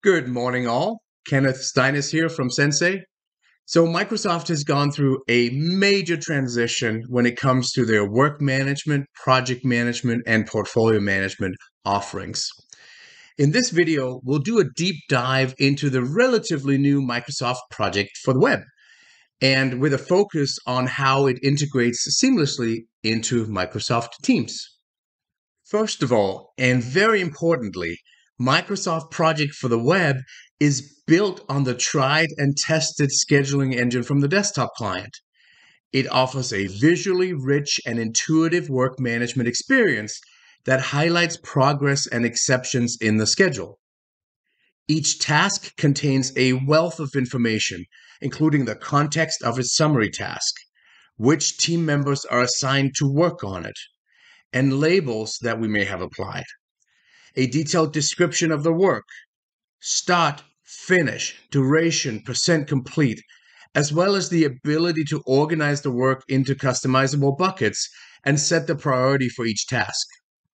Good morning, all. Kenneth Steinis here from Sensei. So, Microsoft has gone through a major transition when it comes to their work management, project management, and portfolio management offerings. In this video, we'll do a deep dive into the relatively new Microsoft project for the web, and with a focus on how it integrates seamlessly into Microsoft Teams. First of all, and very importantly, Microsoft Project for the Web is built on the tried and tested scheduling engine from the desktop client. It offers a visually rich and intuitive work management experience that highlights progress and exceptions in the schedule. Each task contains a wealth of information, including the context of its summary task, which team members are assigned to work on it, and labels that we may have applied. A detailed description of the work, start, finish, duration, percent complete, as well as the ability to organize the work into customizable buckets and set the priority for each task.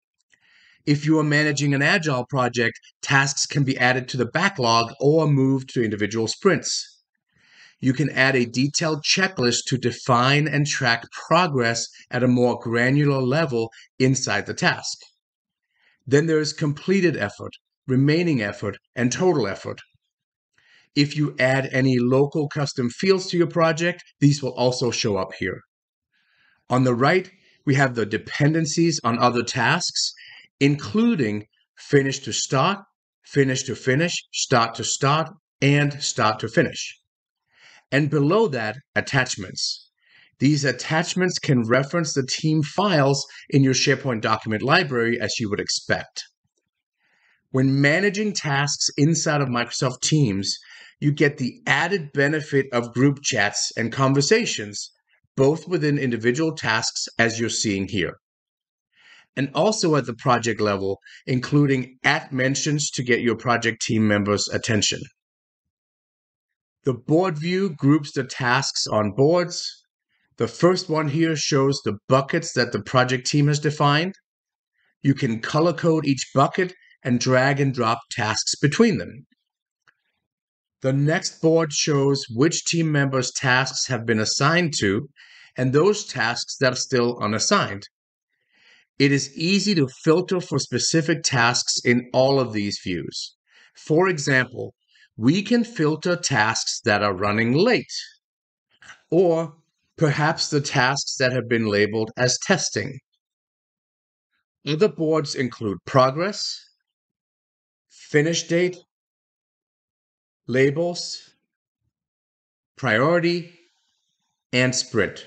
If you are managing an agile project, tasks can be added to the backlog or moved to individual sprints. You can add a detailed checklist to define and track progress at a more granular level inside the task. Then there is completed effort, remaining effort, and total effort. If you add any local custom fields to your project, these will also show up here. On the right, we have the dependencies on other tasks, including finish to start, finish to finish, start to start, and start to finish. And below that, attachments. These attachments can reference the team files in your SharePoint document library as you would expect. When managing tasks inside of Microsoft Teams, you get the added benefit of group chats and conversations, both within individual tasks as you're seeing here. And also at the project level, including @mentions to get your project team members' attention. The board view groups the tasks on boards. The first one here shows the buckets that the project team has defined. You can color code each bucket and drag and drop tasks between them. The next board shows which team members' tasks have been assigned to and those tasks that are still unassigned. It is easy to filter for specific tasks in all of these views. For example, we can filter tasks that are running late, or perhaps the tasks that have been labeled as testing. Other boards include progress, finish date, labels, priority, and sprint.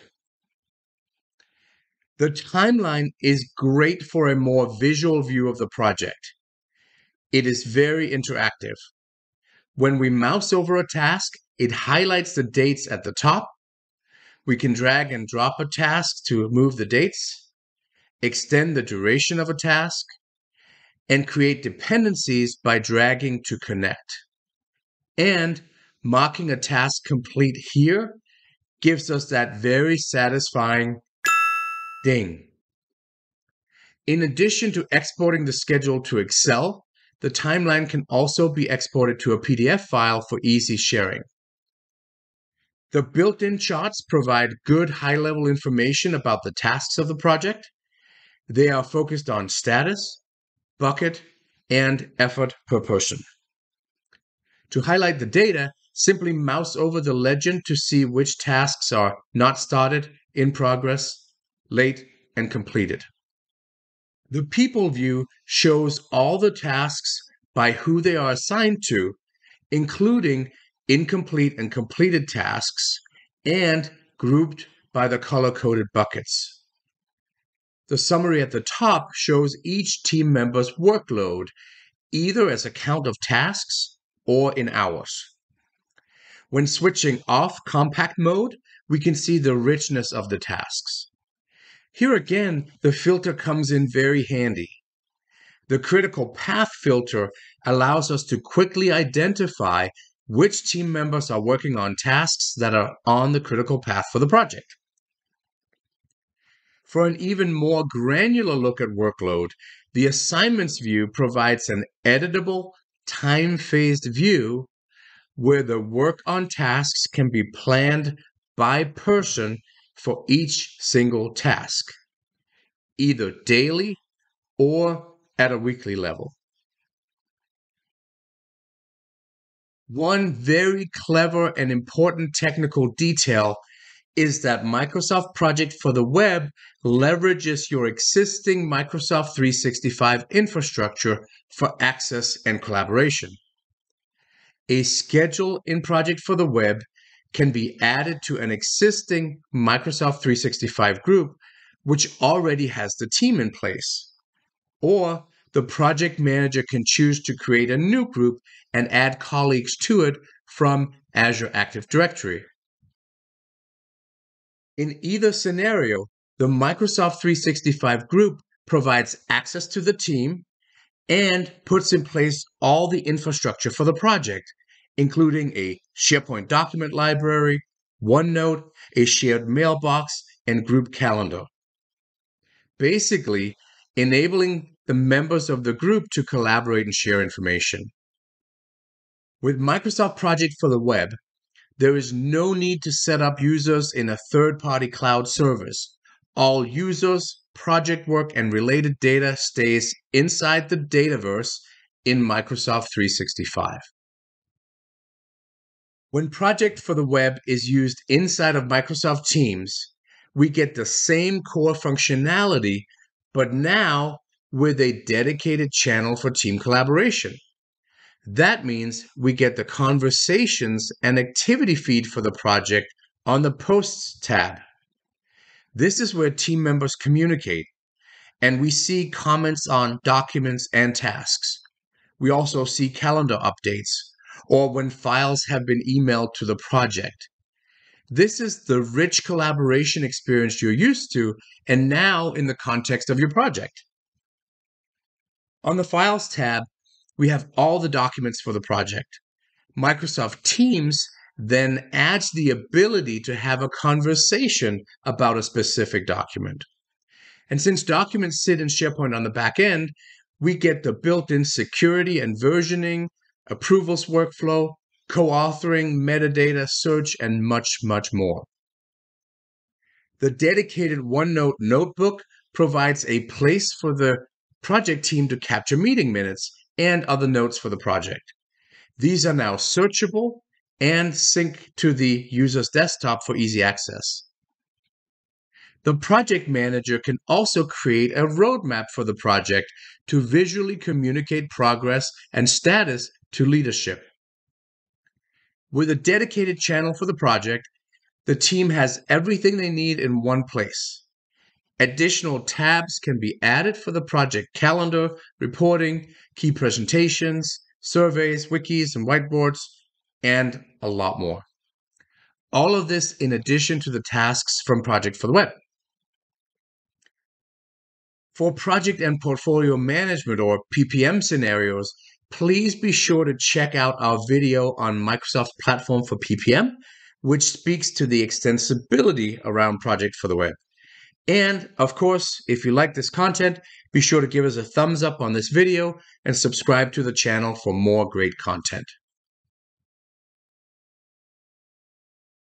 The timeline is great for a more visual view of the project. It is very interactive. When we mouse over a task, it highlights the dates at the top. We can drag and drop a task to move the dates, extend the duration of a task, and create dependencies by dragging to connect. And marking a task complete here gives us that very satisfying ding. In addition to exporting the schedule to Excel, the timeline can also be exported to a PDF file for easy sharing. The built-in charts provide good high-level information about the tasks of the project. They are focused on status, bucket, and effort per person. To highlight the data, simply mouse over the legend to see which tasks are not started, in progress, late, and completed. The people view shows all the tasks by who they are assigned to, including incomplete and completed tasks, and grouped by the color-coded buckets. The summary at the top shows each team member's workload, either as a count of tasks or in hours. When switching off compact mode, we can see the richness of the tasks. Here again, the filter comes in very handy. The critical path filter allows us to quickly identify which team members are working on tasks that are on the critical path for the project. For an even more granular look at workload, the assignments view provides an editable, time-phased view where the work on tasks can be planned by person for each single task, either daily or at a weekly level. One very clever and important technical detail is that Microsoft Project for the Web leverages your existing Microsoft 365 infrastructure for access and collaboration. A schedule in Project for the Web can be added to an existing Microsoft 365 group which already has the team in place. Or the project manager can choose to create a new group and add colleagues to it from Azure Active Directory. In either scenario, the Microsoft 365 group provides access to the team and puts in place all the infrastructure for the project, including a SharePoint document library, OneNote, a shared mailbox, and group calendar. Basically, enabling the members of the group to collaborate and share information. With Microsoft Project for the Web, there is no need to set up users in a third-party cloud service. All users, project work, and related data stays inside the Dataverse in Microsoft 365. When Project for the Web is used inside of Microsoft Teams, we get the same core functionality, but now with a dedicated channel for team collaboration. That means we get the conversations and activity feed for the project on the Posts tab. This is where team members communicate, and we see comments on documents and tasks. We also see calendar updates, or when files have been emailed to the project. This is the rich collaboration experience you're used to, and now in the context of your project. On the Files tab, we have all the documents for the project. Microsoft Teams then adds the ability to have a conversation about a specific document. And since documents sit in SharePoint on the back end, we get the built-in security and versioning, approvals workflow, co-authoring, metadata, search, and much, much more. The dedicated OneNote notebook provides a place for the project team to capture meeting minutes and other notes for the project. These are now searchable and sync to the user's desktop for easy access. The project manager can also create a roadmap for the project to visually communicate progress and status to leadership. With a dedicated channel for the project, the team has everything they need in one place. Additional tabs can be added for the project calendar, reporting, key presentations, surveys, wikis, and whiteboards, and a lot more. All of this in addition to the tasks from Project for the Web. For project and portfolio management or PPM scenarios, please be sure to check out our video on Microsoft's platform for PPM, which speaks to the extensibility around Project for the Web. And of course, if you like this content, be sure to give us a thumbs up on this video and subscribe to the channel for more great content.